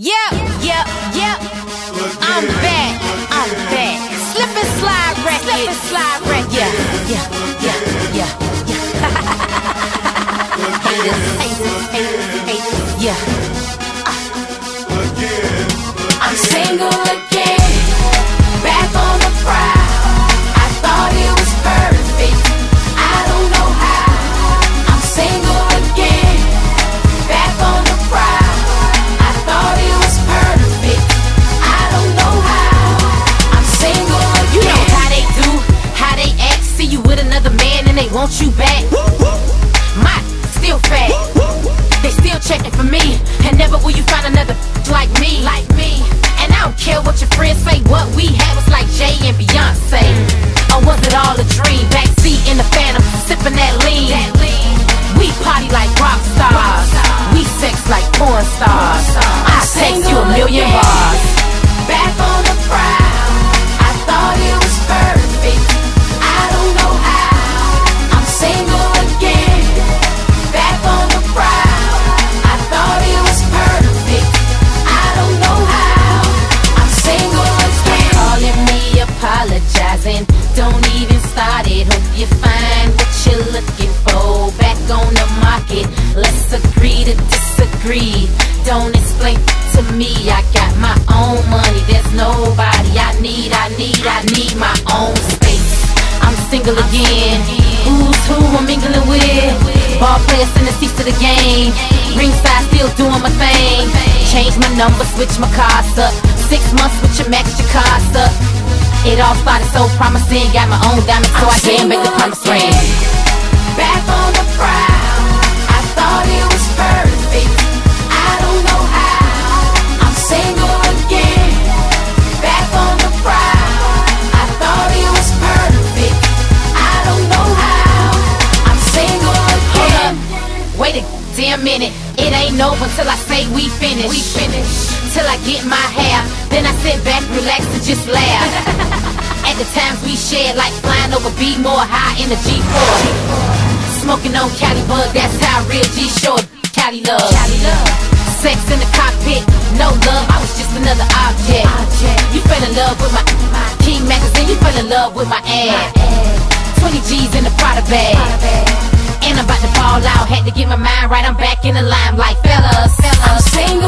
Yep. I'm back. Slip and slide record. Yeah. Haters. Yeah. I'm single again, back on the prowl. I thought it was perfect, I don't know how. I'm single again, back on the prowl. I thought it was perfect, I don't know how. I'm single again. You know how they do, how they act. See you with another man and they want you back. My still fat, they still checking for me, and never will you find another like me. And I don't care what your friends say, what we had was like Jay and Beyonce. Or was it all a dream? Backseat in the Phantom, sipping that lean. We party like rock stars, we sex like porn stars. I text you a million bars. Back on the prowl, I thought it was perfect, I don't know how. I'm single again, back on the prowl. I thought it was perfect, I don't know how. I'm single again. Calling me apologizing, don't even start it. Hope you find what you're looking for back on the market. Let's agree to disagree. Don't explain to me, I got my own money. There's nobody I need my own space. I'm single again. Who's who I'm mingling with? Ball players in the seats of the game. Ringside still doing my thing. Change my number, switch my cars up. 6 months with your max, your cars up. It all started so promising. Got my own diamond, so I can't make the promise ring. Back on the prowl, I thought it was perfect, I don't know how. I'm single again, back on the prowl. I thought it was perfect, I don't know how. I'm single again. Wait a damn minute, it ain't over till I say we finish. Till I get my half, then I sit back, relax and just laugh. At the times we shared, like flying over B-more high in the G4. Smoking on Cali bug, that's how real G-Shore Cali love. Sex in the cockpit, no love, I was just another object. You fell in love with my King magazine, you fell in love with my ad. 20 G's in the Prada bag, and I'm about to ball out. Had to get my mind right, I'm back in the limelight, fellas. I'm single